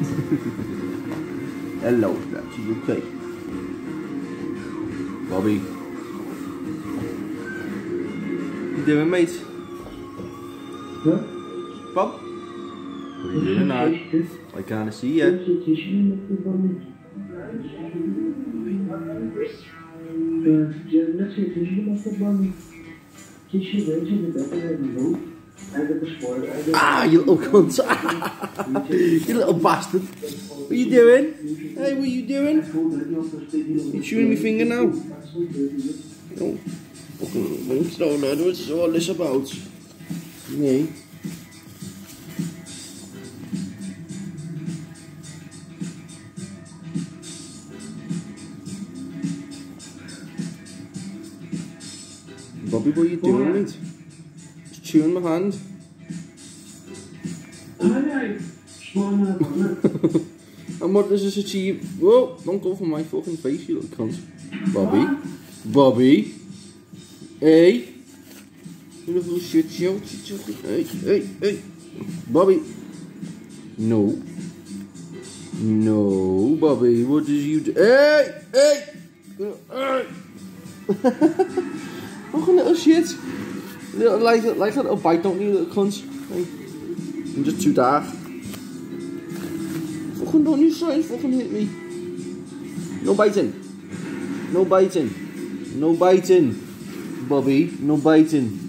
Hello, Scratchy, you okay? Bobby. You doing, mate? Huh? Bob? What are you doing now? I can't see you. Ah, you little cunt. You little bastard. What are you doing? Hey, what are you doing? You're chewing my finger now. Don't throw that. What's all this about? Me. Bobby, what are you doing, mate? Just chewing my hand. And what does this achieve? Whoa, don't go for my fucking face, you little cunt. Bobby. Bobby. Hey. You little shit show. Hey, hey, hey. Bobby. No. No, Bobby, what did you do? Hey, hey. Hey. Fucking little shit. Little, like a little bite, don't you, little cunts? Hey. I'm just too dark. Fucking don't you try and fucking hit me. No biting. No biting. No biting. Bobby, no biting.